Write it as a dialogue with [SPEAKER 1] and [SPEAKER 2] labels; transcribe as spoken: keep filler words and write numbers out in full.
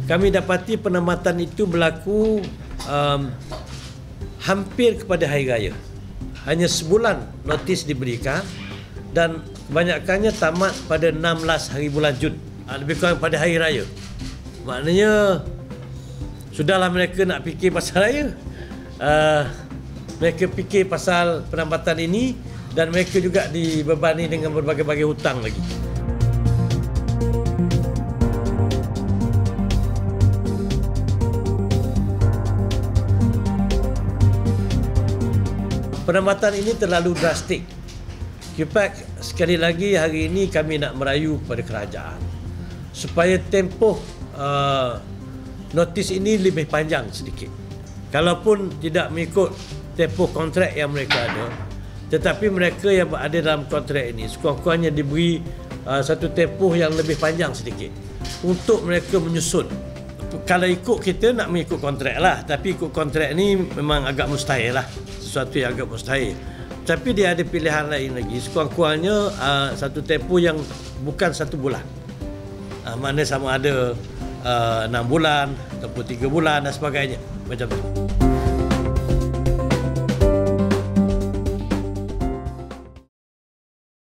[SPEAKER 1] kami dapati penempatan itu berlaku um, hampir kepada hari raya. Hanya sebulan notis diberikan dan kebanyakannya tamat pada enam belas hari bulan Jun, lebih kurang pada hari raya. Maknanya sudahlah mereka nak fikir pasal raya. Uh, mereka fikir pasal penempatan ini dan mereka juga dibebani dengan berbagai-bagai hutang lagi. Penempatan ini terlalu drastik. Cuepacs, sekali lagi hari ini kami nak merayu kepada kerajaan supaya tempoh uh, notis ini lebih panjang sedikit. Kalaupun tidak mengikut tempoh kontrak yang mereka ada, tetapi mereka yang berada dalam kontrak ini sekurang-kurangnya diberi uh, satu tempoh yang lebih panjang sedikit untuk mereka menyusun. Kalau ikut kita nak mengikut kontrak lah, tapi ikut kontrak ni memang agak mustahil lah, sesuatu yang agak mustahil. Tapi dia ada pilihan lain lagi, sekurang-kurangnya uh, satu tempoh yang bukan satu bulan. Uh, mana sama ada uh, enam bulan ataupun tiga bulan dan sebagainya, macam tu.